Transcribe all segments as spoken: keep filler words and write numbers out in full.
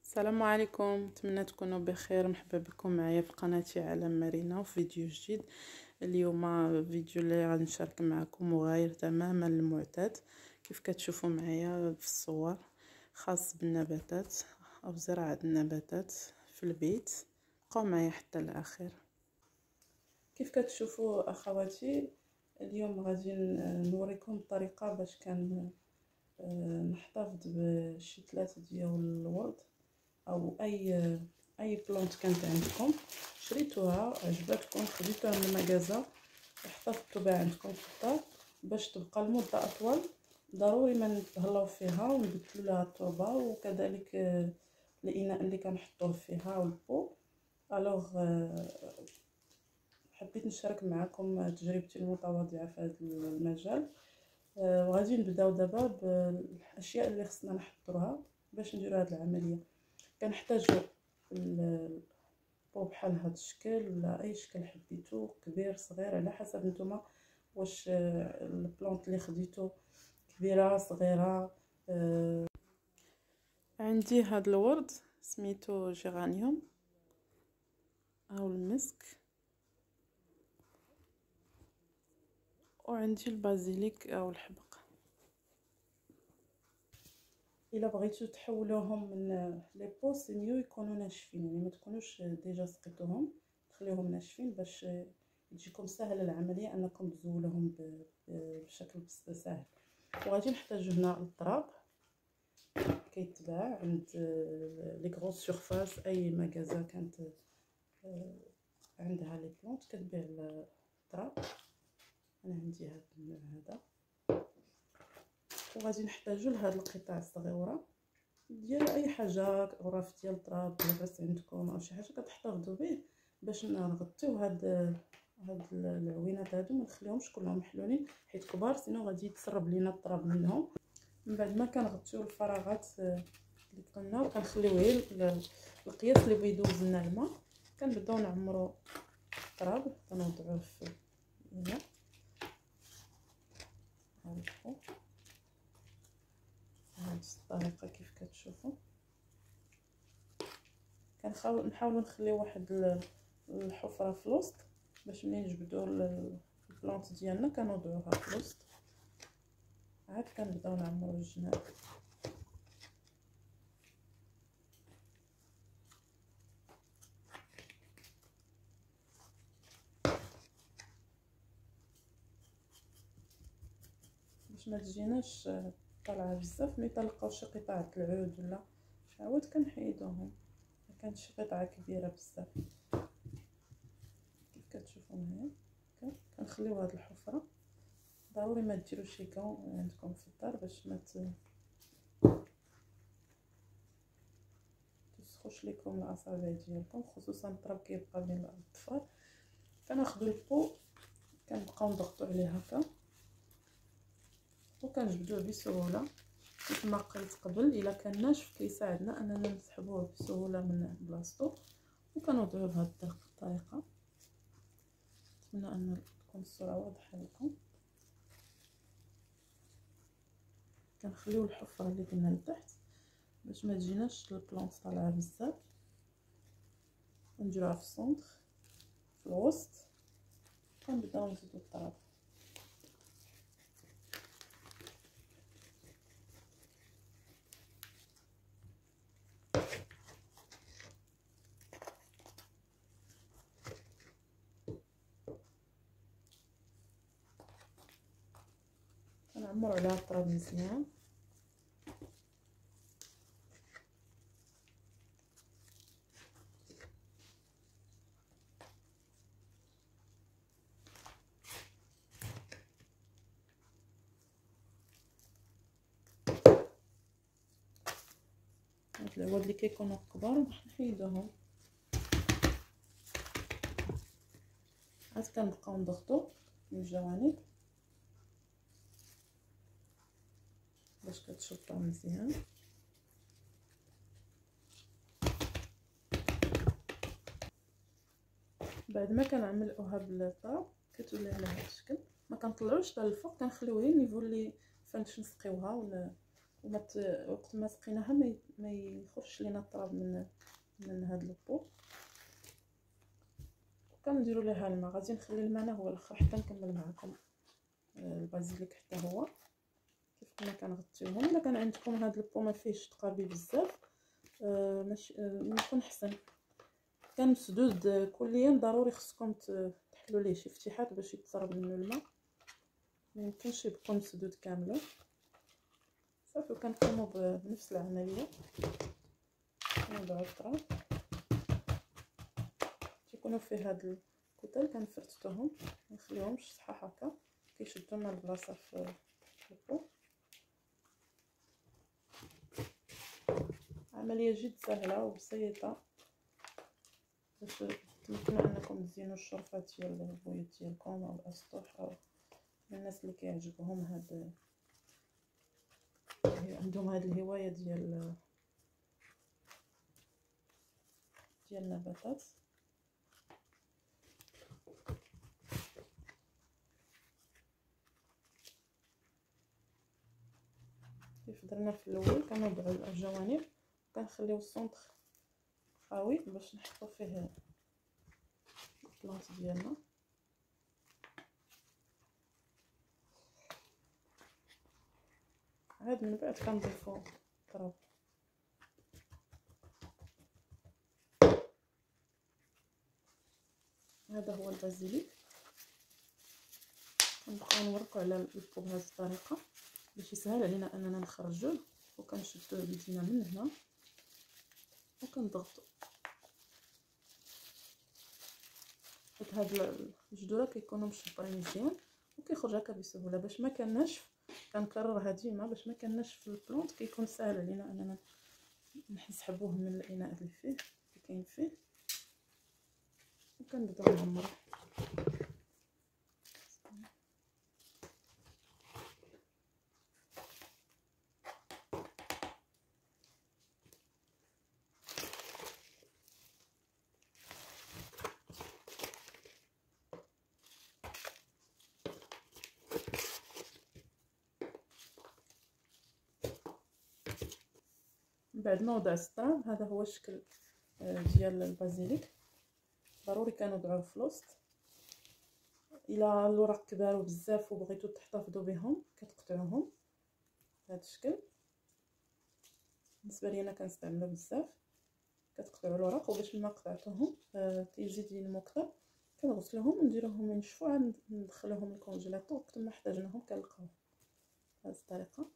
السلام عليكم، نتمنى تكونوا بخير. مرحبا بكم معايا في قناتي عالم مارينا وفي فيديو جديد. اليوم فيديو اللي غادي نشارك معكم مغاير تماما للمعتاد، كيف كتشوفوا معايا في الصور، خاص بالنباتات او زراعه النباتات في البيت. بقاو معايا حتى الاخير. كيف كتشوفوا اخواتي، اليوم غادي نوريكم الطريقه باش كان نحتفظ بشي ثلاثه ديال الورد او اي اي بلونت كانت عندكم شريتوها عجبتكم خديتوها من المغازه احتفظتوا بها عندكم في الدار باش تبقى لمده اطول. ضروري ما نتهلاو فيها ونبدلوا لها التربه، وكذلك الاناء اللي كنحطوه فيها والبو. الوغ حبيت نشارك معكم تجربتي المتواضعه في هذا المجال. وغادي نبداو دابا بالاشياء اللي خصنا نحضروها باش نديروا هذه العمليه. كنحتاجوا البو بحال هذا الشكل ولا اي شكل حبيتو، كبير صغير على حسب نتوما واش البلونط اللي خديتو كبيره صغيره. أه عندي هذا الورد سميتو جيرانيوم او المسك، وعندي البازيليك او الحبق. الا بغيتو تحولوهم من لي بو سي ميو يكونوا ناشفين، يعني ما تكونوش ديجا سقيتوهم، تخليوهم ناشفين باش تجيكم سهله العمليه انكم تزولوهم بشكل سهل. وغادي نحتاجو هنا التراب كيتباع عند لي غرو سورفاس، اي مغازا كانت عندها لي بلونط كتبيع التراب. انا عندي هذا النوع هذا. وغادي نحتاجو لهاد القطع الصغيره ديال اي حاجه، غرف ديال التراب لاباس عندكم او شي حاجه كتحتفظوا به باش نغطيو هاد هاد العوينات هادو، ما نخليهمش كلهم محلولين حيت كبار سينو غادي يتسرب لينا التراب منهم. من بعد ما كنغطيو الفراغات اللي قلنا وكنخليوه غير القياس اللي بيدوز لنا الماء، كنبداو نعمرو التراب كنوضعوه في هنا هاكا بهذه الطريقه كيف كتشوفوا. كنحاول نحاولوا نخليو واحد الحفره في الوسط باش ملي نجبدوا البلونط ديالنا كنوضعوها في الوسط. عاد كنبداو نعمروا الجناب. باش ما تجيناش طالعه بزاف، ملي تلقاو شي قطعه العود ولا شي عود كنحيدوهم، ما كانت شي قطعه كبيره بزاف. كيف كتشوفوا معايا كنخليو هاد الحفره. ضروري ما ديروش شي كون عندكم في الدار باش ما تسخوش لكم الاصابع ديالكم، خصوصا التراب كيبقى بين الاطفال. كناخذوا البو كنبقاو نضغطوا عليه هكا وكنجبدوه بسهوله كيف ما قلت قبل. الا كان ناشف كيساعدنا اننا نسحبوه بسهوله من بلاصتو، وكنوضعوه بهذه الطريقه. نتمنى ان تكون الصوره واضحه لكم. كنخليو الحفره اللي قلنا لتحت باش ما تجيناش البلونط طالعه بزاف، ونديروها في السونتر في الوسط، كنبداو نزيدو التراب. كنعمرو عليها التراب مزيان. هاد العواد اللي كيكونوا كبار نحيدوهم. عاد كنبقاو نضغطو من الجوانب باش كتشطو مزيان. بعد ما كنعملوها بالطراب كتولي على هذا الشكل. ما كنطلعوش للفوق، كنخليوه غير النيفو اللي فاش نسقيوها ولا وما وقت ما سقيناها ما ما يخرجش لينا التراب من من هاد لوبو. وكنديروا ليها الماء. غادي نخلي الماء انا هو الاخر حتى نكمل معكم البازيليك حتى هو كيف كنا كنغطيوهم. الا كان عندكم هاد لوبو ما فيهش تقابي بزاف آه ماشي آه يكون احسن. كان مسدود كليا ضروري خصكم تحلوا ليه شي فتيحات باش يتسرب منه الماء، ما يمكنش يبقى مسدود كامله. صافي وكنقوموا بنفس العمليه. كنوضعوا التراب تيكونوا فيه هاد الكتل كنفرتوهم ما نخليهمش صحاح هكا كيشدوا لنا البلاصه في البو. عمليه جد سهله وبسيطه باش تمكنوا انكم تزينوا الشرفات ديال البويض ديالكم او الاسطح او الناس اللي كيعجبهم هاد عندهم هاد الهوايه ديال ديال النباتات. كيف درنا في الاول كنوضعوا الجوانب وكنخليو السونطر خاوي باش نحطو فيه البلانط ديالنا. عاد من بعد كنضيفو التراب. هذا هو البازيليك. كنبقاو نورقو على البو بهذه الطريقه باش يسهل علينا اننا نخرجوه. وكنشدوه بيدينا من هنا وكنضغطو حيت هاد الجذوره كيكونوا مشبرين مزيان وكيخرج هكا بسهوله. باش ما كناشف كنكررها ديما باش ما كناشف البلونط كيكون ساهل علينا اننا نسحبوه من الاناء اللي فيه اللي كاين فيه وكنبداو نعمرو. بعد ما وضع السطراب هذا هو الشكل ديال البازيليك. ضروري كنوضعوه في الوسط. الا الوراق كباروا بزاف وبغيتو تحتفظوا بهم كتقطعوهم بهذا الشكل. بالنسبه لي انا كنستعملو بزاف. كتقطعوا الوراق وباش ما قطعتوهم آه تيزيد ينمو اكثر كنغسلوهم ونديروهم ينشفوا عاد ندخلوهم الكونجيلاتور وقت ما احتاجناهم كنلقاوهم بهذه الطريقه.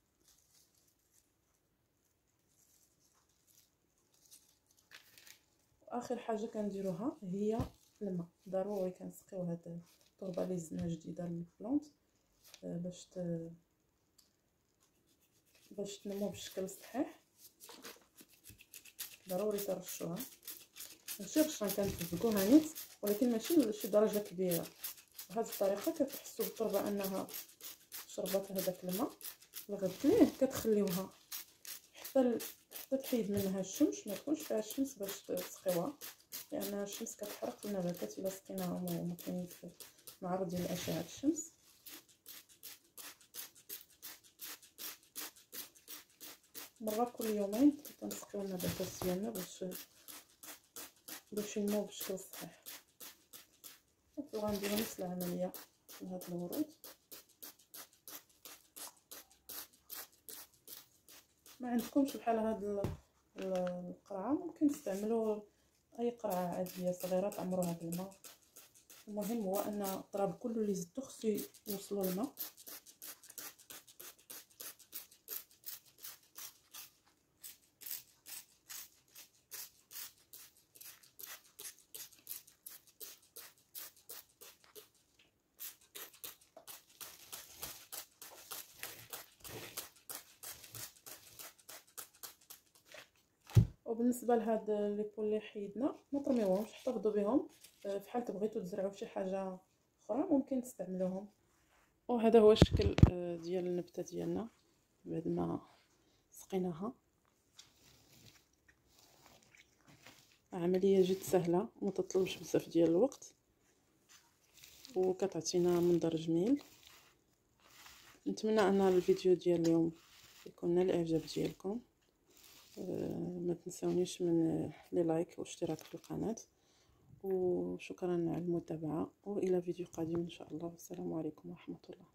واخر حاجه كنديروها هي الماء. ضروري كنسقيو هاد التربه اللي زدنا جديده للبلونط آه باش ت... باش تنمو بالشكل صحيح. ضروري ترشوها ماشي رشان كنتفقوها نيت ولكن ماشي لشي درجه كبيره. بهذه الطريقه كتحسوا بالتربه انها شربت هذاك الماء. غدليه كتخليوها حتى حتى تحيد منها الشمس. ما تكونش فيها الشمس باش تسقيوها لان الشمس كتحرق النباتات الا سقيناهم وما كاينين في معرض لاشعه الشمس. مره كل يومين كنسقيو النباتات ديالنا باش باش ينمو بشكل صحيح. وغنديرو نفس العمليه في هاد الورود. ما عندكمش بحال هاد القرعه ممكن تستعملوا اي قرعه عاديه صغيره تعمروها بالماء. المهم هو ان التراب كله اللي زدتو خصو يوصلوا الماء. وبالنسبه لهاد لي بول اللي حيدنا ما ترميوهمش احتفظوا بهم في حال بغيتوا تزرعوا شي حاجه اخرى ممكن تستعملوهم. وهذا هو الشكل ديال النبته ديالنا بعد ما سقيناها. عمليه جد سهله وما تطلبش بزاف ديال الوقت وكتعطينا منظر جميل. نتمنى ان الفيديو ديال اليوم يكون الاعجاب ديالكم. ما تنسونيش من لي لايك واشتراك في القناه، وشكرا على المتابعه، والى فيديو قادم ان شاء الله. والسلام عليكم ورحمه الله.